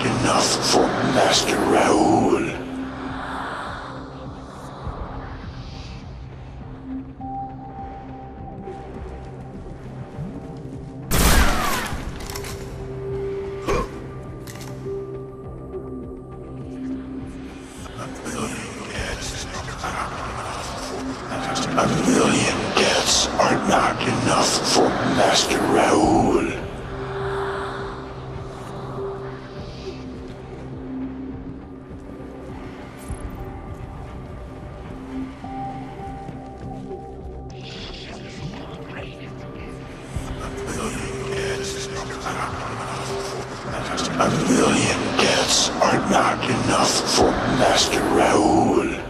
enough for Master Raoul. A million deaths are not enough for Master Raoul. A million deaths are not enough for Master Raoul.